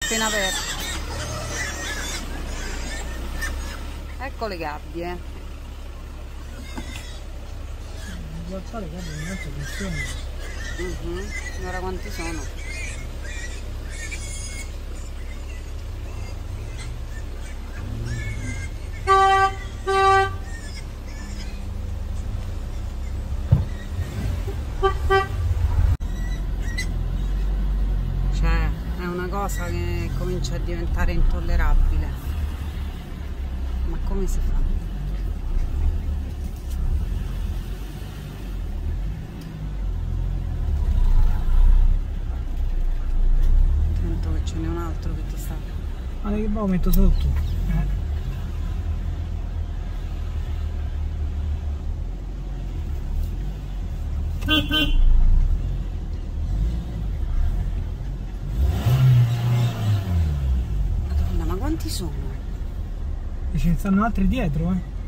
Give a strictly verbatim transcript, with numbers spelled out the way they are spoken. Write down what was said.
appena aperto. Ecco le gabbie. Guardate le gabbie in alta tensione. Uh-huh. Ora quanti sono? Cioè, è una cosa che comincia a diventare intollerabile. Ma come si fa? Attento che ce n'è un altro che ti sta. Ma che lo metto sotto? Eh. Madonna, ma quanti sono? E ce ne stanno altri dietro, eh?